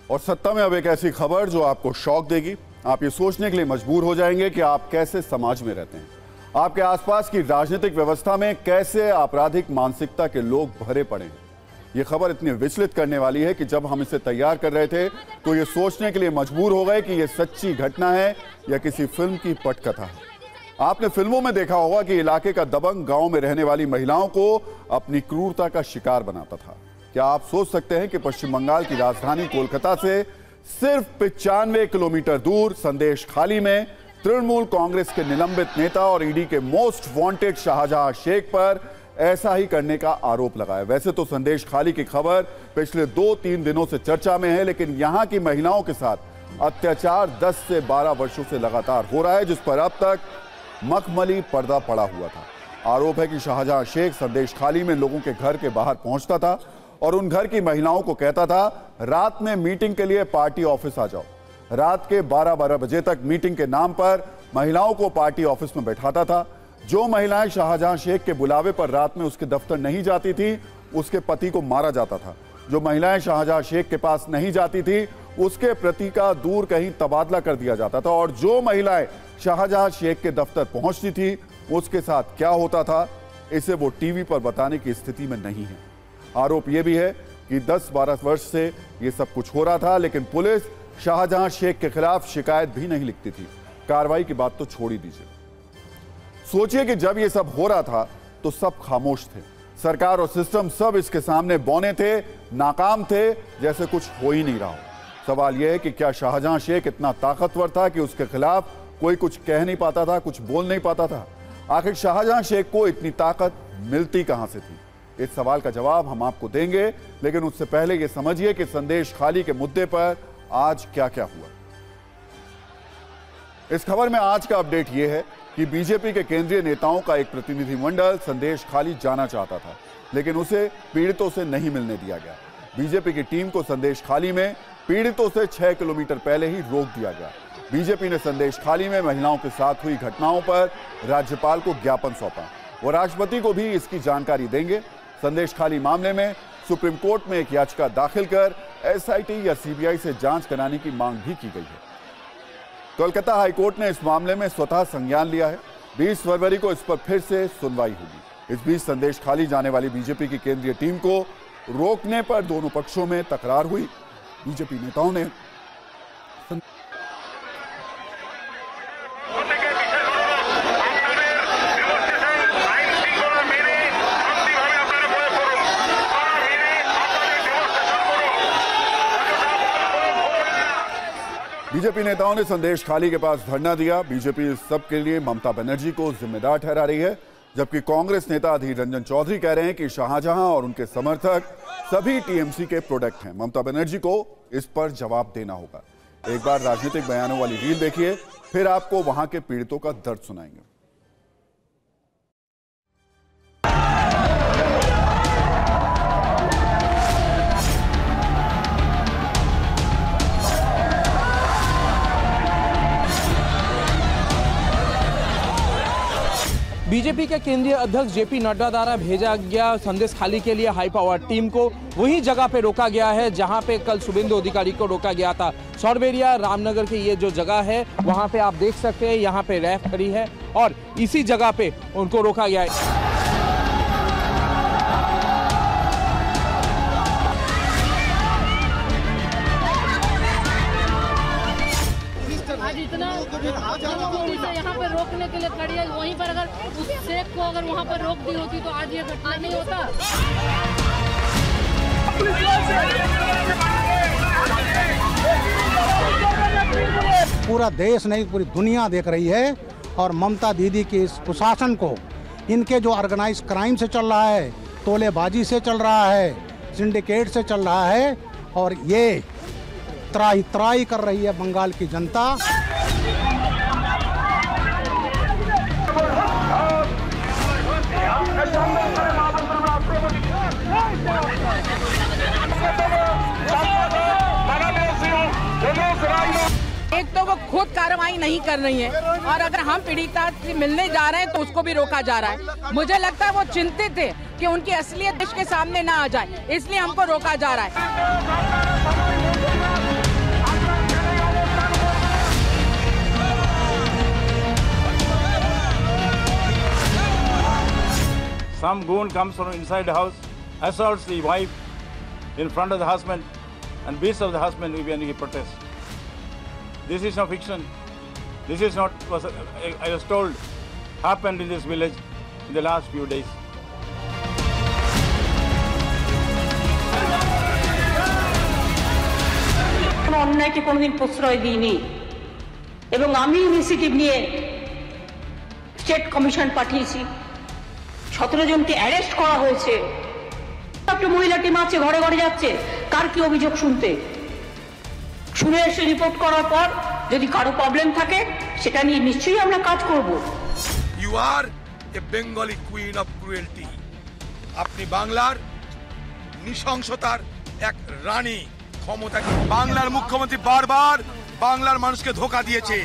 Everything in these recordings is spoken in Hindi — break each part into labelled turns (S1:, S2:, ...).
S1: और सत्ता में अब एक ऐसी खबर जो आपको शॉक देगी। आप ये सोचने के लिए मजबूर हो जाएंगे कि आप कैसे समाज में रहते हैं, आपके आसपास की राजनीतिक व्यवस्था में कैसे आपराधिक मानसिकता के लोग भरे पड़े हैं। ये खबर इतनी विचलित करने वाली है कि जब हम इसे तैयार कर रहे थे तो ये सोचने के लिए मजबूर हो गए कि ये सच्ची घटना है या किसी फिल्म की पटकथा है। आपने फिल्मों में देखा होगा कि इलाके का दबंग गांव में रहने वाली महिलाओं को अपनी क्रूरता का शिकार बनाता था। क्या आप सोच सकते हैं कि पश्चिम बंगाल की राजधानी कोलकाता से सिर्फ 95 किलोमीटर दूर संदेशखाली में तृणमूल कांग्रेस के निलंबित नेता और ईडी के मोस्ट वांटेड शाहजहां शेख पर ऐसा ही करने का आरोप लगाया। वैसे तो संदेशखाली की खबर पिछले 2-3 दिनों से चर्चा में है, लेकिन यहां की महिलाओं के साथ अत्याचार 10 से 12 वर्षों से लगातार हो रहा है, जिस पर अब तक मखमली पर्दा पड़ा हुआ था। आरोप है कि शाहजहां शेख संदेशखाली में लोगों के घर के बाहर पहुंचता था और उन घर की महिलाओं को कहता था, रात में मीटिंग के लिए पार्टी ऑफिस आ जाओ। रात के 12 बजे तक मीटिंग के नाम पर महिलाओं को पार्टी ऑफिस में बैठाता था। जो महिलाएं शाहजहां शेख के बुलावे पर रात में उसके दफ्तर नहीं जाती थी, उसके पति को मारा जाता था। जो महिलाएं शाहजहां शेख के पास नहीं जाती थी, उसके पति का दूर कहीं तबादला कर दिया जाता था। और जो महिलाएं शाहजहां शेख के दफ्तर पहुंचती थी, उसके साथ क्या होता था, इसे वो टीवी पर बताने की स्थिति में नहीं है। आरोप यह भी है कि 10-12 वर्ष से यह सब कुछ हो रहा था, लेकिन पुलिस शाहजहां शेख के खिलाफ शिकायत भी नहीं लिखती थी। कार्रवाई की बात तो छोड़ ही दीजिए। सोचिए कि जब यह सब हो रहा था तो सब खामोश थे। सरकार और सिस्टम सब इसके सामने बौने थे, नाकाम थे, जैसे कुछ हो ही नहीं रहा हो। सवाल यह है कि क्या शाहजहां शेख इतना ताकतवर था कि उसके खिलाफ कोई कुछ कह नहीं पाता था, कुछ बोल नहीं पाता था? आखिर शाहजहां शेख को इतनी ताकत मिलती कहां से थी? इस सवाल का जवाब हम आपको देंगे, लेकिन उससे पहले यह समझिए कि संदेशखाली के मुद्दे पर आज क्या क्या हुआ। इस खबर में आज का अपडेट यह है कि बीजेपी के केंद्रीय नेताओं का एक प्रतिनिधिमंडल संदेशखाली जाना चाहता था, लेकिन उसे पीड़ितों से नहीं मिलने दिया गया। बीजेपी की टीम को संदेशखाली में पीड़ितों से 6 किलोमीटर पहले ही रोक दिया गया। बीजेपी ने संदेशखाली में महिलाओं के साथ हुई घटनाओं पर राज्यपाल को ज्ञापन सौंपा। वो राष्ट्रपति को भी इसकी जानकारी देंगे। संदेशखाली मामले में सुप्रीम कोर्ट में एक याचिका दाखिल कर एसआईटी या सीबीआई से जांच कराने की मांग भी की गई है। कोलकाता हाईकोर्ट ने इस मामले में स्वतः संज्ञान लिया है। 20 फरवरी को इस पर फिर से सुनवाई होगी। इस बीच संदेशखाली जाने वाली बीजेपी की केंद्रीय टीम को रोकने पर दोनों पक्षों में तकरार हुई। बीजेपी नेताओं ने संदेशखाली के पास धरना दिया। बीजेपी इस सब के लिए ममता बनर्जी को जिम्मेदार ठहरा रही है, जबकि कांग्रेस नेता अधीर रंजन चौधरी कह रहे हैं कि शाहजहां और उनके समर्थक सभी टीएमसी के प्रोडक्ट हैं। ममता बनर्जी को इस पर जवाब देना होगा। एक बार राजनीतिक बयानों वाली रील देखिए, फिर आपको वहां के पीड़ितों का दर्द सुनाएंगे।
S2: बीजेपी के केंद्रीय अध्यक्ष जेपी नड्डा द्वारा भेजा गया संदेशखाली के लिए हाई पावर टीम को वही जगह पे रोका गया है जहां पे कल शुभेंदु अधिकारी को रोका गया था। सौरबेरिया रामनगर की ये जो जगह है, वहां पे आप देख सकते हैं, यहाँ पे रैफ खड़ी है और इसी जगह पे उनको रोका गया है।
S3: यहाँ पर रोकने के लिए खड़ी है, वहीं पर अगर उस शेख को अगर वहाँ पर रोक दी होती तो आज ये घटना नहीं होता।
S4: पूरा देश नहीं, पूरी दुनिया देख रही है और ममता दीदी के इस प्रशासन को, इनके जो ऑर्गेनाइज क्राइम से चल रहा है, तोलेबाजी से चल रहा है, सिंडिकेट से चल रहा है और ये त्राही त्राही कर रही है बंगाल की जनता।
S5: एक तो वो खुद कार्रवाई नहीं कर रही है और अगर हम पीड़िता से मिलने जा रहे हैं तो उसको भी रोका जा रहा है। मुझे लगता है वो चिंतित है कि उनकी असलियत देश के सामने ना आ जाए, इसलिए हमको रोका जा रहा है।
S6: some goon comes from inside the house, assaults the wife in front of the husband, and beats of the husband when he protests. This is no fiction. This is not, I was told, happened in this village in the last few days.
S7: অন্যায়কে কোনোদিন প্রশ্রয় দিইনি এবং আমি ইনিশিয়েটিভ নিয়ে স্টেট কমিশন পাঠিয়েছি। 17 জনকে অ্যারেস্ট করা হয়েছে। একটা মহিলা টিম আছে, ঘরে ঘরে যাচ্ছে কার কি অভিযোগ শুনতে, শুনে এসে রিপোর্ট করার পর যদি কারো প্রবলেম থাকে সেটা নিয়ে নিশ্চয়ই আমরা কাজ করব।
S8: You are a Bengali queen of cruelty. আপনি বাংলার নৃশংসতার এক রানী। ক্ষমতা বাংলার মুখ্যমন্ত্রী বারবার বাংলার মানুষকে ধোঁকা দিয়েছে।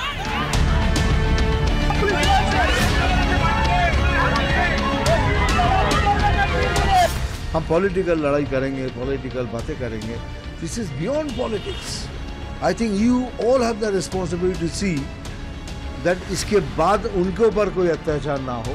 S9: हम पॉलिटिकल लड़ाई करेंगे, पॉलिटिकल बातें करेंगे। This is beyond politics. I think you all have the responsibility to see that इसके बाद उनके ऊपर कोई अत्याचार ना हो।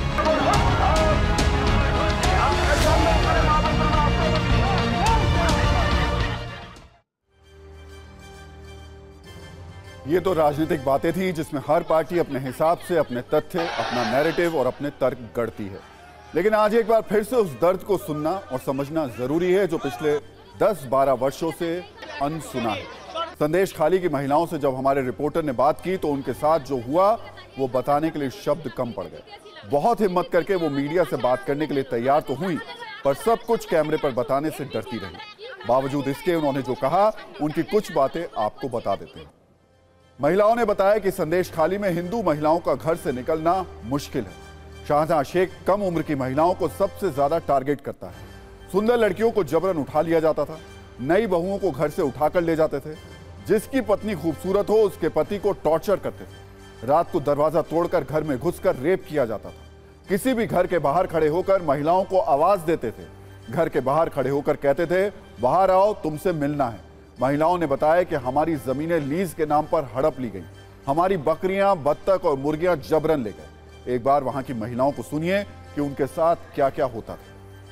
S1: ये तो राजनीतिक बातें थी जिसमें हर पार्टी अपने हिसाब से अपने तथ्य, अपना नैरेटिव और अपने तर्क गढ़ती है। लेकिन आज एक बार फिर से उस दर्द को सुनना और समझना जरूरी है जो पिछले 10-12 वर्षों से अनसुना है। संदेश खाली की महिलाओं से जब हमारे रिपोर्टर ने बात की तो उनके साथ जो हुआ वो बताने के लिए शब्द कम पड़ गए। बहुत हिम्मत करके वो मीडिया से बात करने के लिए तैयार तो हुई, पर सब कुछ कैमरे पर बताने से डरती रही। बावजूद इसके उन्होंने जो कहा उनकी कुछ बातें आपको बता देते हैं। महिलाओं ने बताया कि संदेश खाली में हिंदू महिलाओं का घर से निकलना मुश्किल है। शाहजहां शेख कम उम्र की महिलाओं को सबसे ज्यादा टारगेट करता है। सुंदर लड़कियों को जबरन उठा लिया जाता था, नई बहुओं को घर से उठाकर ले जाते थे। जिसकी पत्नी खूबसूरत हो उसके पति को टॉर्चर करते थे। रात को दरवाजा तोड़कर घर में घुसकर रेप किया जाता था। किसी भी घर के बाहर खड़े होकर महिलाओं को आवाज देते थे। घर के बाहर खड़े होकर कहते थे बाहर आओ, तुमसे मिलना है। महिलाओं ने बताया कि हमारी जमीनें लीज के नाम पर हड़प ली गई, हमारी बकरियां, बत्तख और मुर्गियां जबरन ले गए। एक बार वहां की महिलाओं को सुनिए कि उनके साथ क्या क्या होता था।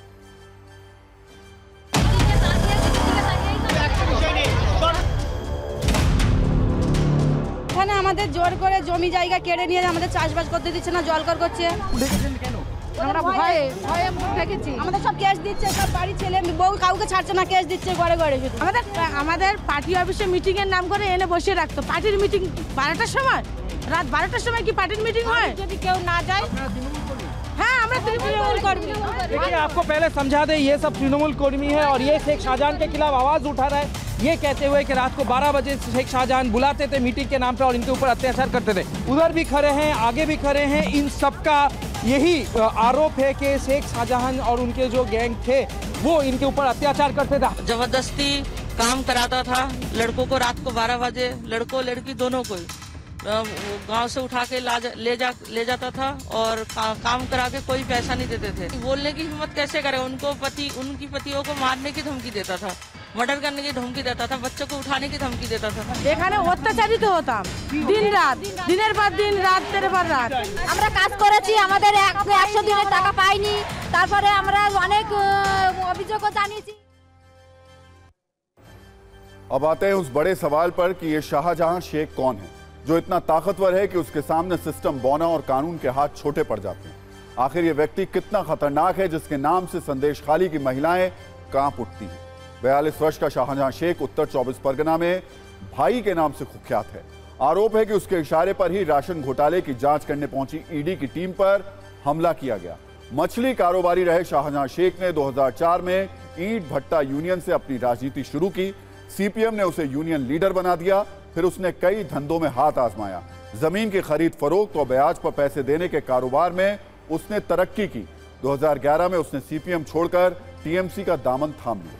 S10: এখানে আমাদের জোর করে জমি জায়গা কেড়ে নিয়ে আমাদের চাষবাস করতে দিচ্ছে না, জলকর করছে। আমরা ভয়ে ভয়ে মুখ রেখেছি। আমাদের সব কেস দিচ্ছে, সব বাড়ি ছেলে বউ কাউকে ছাড়ছে না, কেস দিচ্ছে ঘরে ঘরে। শুধু আমাদের পার্টি অফিসে মিটিং এর নাম করে এনে বসিয়ে রাখতো। পার্টির মিটিং 12টার সময়, রাত 12টার সময় কি পার্টির মিটিং হয়? যদি কেউ না যায়, हाँ আমরা তৃণমূল কর্মী।
S2: देखिए आपको पहले समझा दे, ये सब तृणमूल कर्मी है और ये शेख शाहजहां के खिलाफ आवाज उठा रहा है, ये कहते हुए कि रात को 12 बजे शेख शाहजहां बुलाते थे मीटिंग के नाम पे और इनके ऊपर अत्याचार करते थे। उधर भी खड़े हैं, आगे भी खड़े हैं। इन सबका यही आरोप है कि शेख शाहजहां और उनके जो गैंग थे वो इनके ऊपर अत्याचार करते थे,
S5: जबरदस्ती काम कराता था लड़कों को। रात को 12 बजे लड़कों लड़की दोनों को गांव से उठा के ले जाता था और काम करा के कोई पैसा नहीं देते थे। बोलने की हिम्मत कैसे करे? उनकी पतियों को मारने की धमकी देता था, मर्डर करने की धमकी देता था, बच्चों को उठाने की धमकी देता था।
S10: এখানে অত্যাচারিত হতাম দিন রাত, দিনের পর দিন, রাতের পর রাত। আমরা কাজ করেছি, আমাদের 100 দিনের টাকা পাইনি। তারপরে আমরা অনেক অভিযোগও জানিয়েছি।
S1: अब आते हैं उस बड़े सवाल पर कि ये शाहजहां शेख कौन है जो इतना ताकतवर है कि उसके सामने सिस्टम बौना और कानून के हाथ छोटे पड़ जाते हैं। आखिर ये व्यक्ति कितना खतरनाक है जिसके नाम से संदेश खाली की महिलाएं कांप उठती हैं। 42 वर्ष का शाहजहां शेख उत्तर 24 परगना में भाई के नाम से कुख्यात है। आरोप है कि उसके इशारे पर ही राशन घोटाले की जांच करने पहुंची ईडी की टीम पर हमला किया गया। मछली कारोबारी रहे शाहजहां शेख ने 2004 में ईंट भट्टा यूनियन से अपनी राजनीति शुरू की। सीपीएम ने उसे यूनियन लीडर बना दिया। फिर उसने कई धंधों में हाथ आजमाया। जमीन की खरीद फरोख्त और ब्याज पर पैसे देने के कारोबार में उसने तरक्की की। 2011 में उसने सीपीएम छोड़कर टीएमसी का दामन थाम लिया।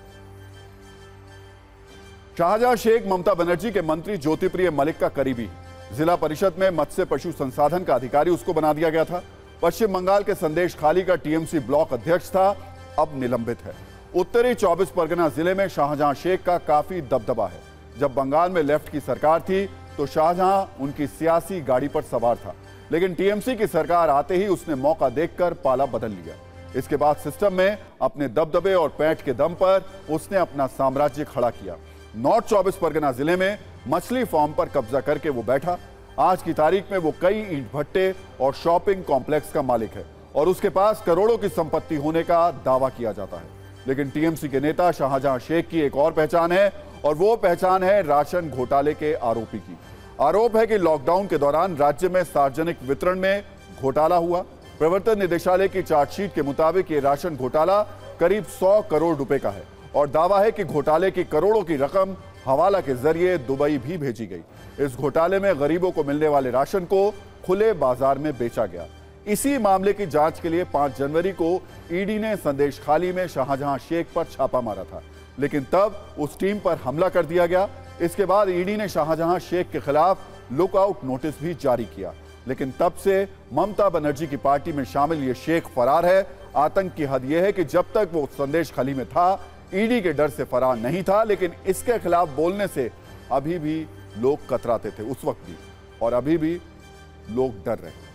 S1: शाहजहां शेख ममता बनर्जी के मंत्री ज्योतिप्रिय मलिक का करीबी है। जिला परिषद में मत्स्य पशु संसाधन का अधिकारी उसको बना दिया गया था। पश्चिम बंगाल के संदेश खाली का टीएमसी ब्लॉक अध्यक्ष था, अब निलंबित है। उत्तरी 24 परगना जिले में शाहजहां शेख का काफी दबदबा है। जब बंगाल में लेफ्ट की सरकार थी तो शाहजहां उनकी सियासी गाड़ी पर सवार था। लेकिन टीएमसी की सरकार आते ही उसने मौका देखकर पाला बदल लिया। इसके बाद सिस्टम में अपने दबदबे और पैठ के दम पर उसने अपना साम्राज्य खड़ा किया। नॉर्थ 24 परगना जिले में मछली फार्म पर कब्जा करके वो बैठा। आज की तारीख में वो कई ईंट भट्टे और शॉपिंग कॉम्प्लेक्स का मालिक है और उसके पास करोड़ों की संपत्ति होने का दावा किया जाता है। लेकिन टीएमसी के नेता शाहजहां शेख की एक और पहचान है और वो पहचान है राशन घोटाले के आरोपी की। आरोप है कि लॉकडाउन के दौरान राज्य में सार्वजनिक वितरण में घोटाला हुआ। प्रवर्तन निदेशालय की चार्जशीट के मुताबिक ये राशन घोटाला करीब 100 करोड़ रुपए का है और दावा है कि घोटाले की करोड़ों की रकम हवाला के जरिए दुबई भी भेजी गई। इस घोटाले में गरीबों को मिलने वाले राशन को खुले बाजार में बेचा गया। इसी मामले की जांच के लिए 5 जनवरी को ईडी ने संदेशखाली में शाहजहां शेख पर छापा मारा था, लेकिन तब उस टीम पर हमला कर दिया गया। इसके बाद ईडी ने शाहजहां शेख के खिलाफ लुकआउट नोटिस भी जारी किया, लेकिन तब से ममता बनर्जी की पार्टी में शामिल ये शेख फरार है। आतंक की हद यह है कि जब तक वो संदेशखाली में था ईडी के डर से फरार नहीं था, लेकिन इसके खिलाफ बोलने से अभी भी लोग कतराते थे उस वक्त भी, और अभी भी लोग डर रहे हैं।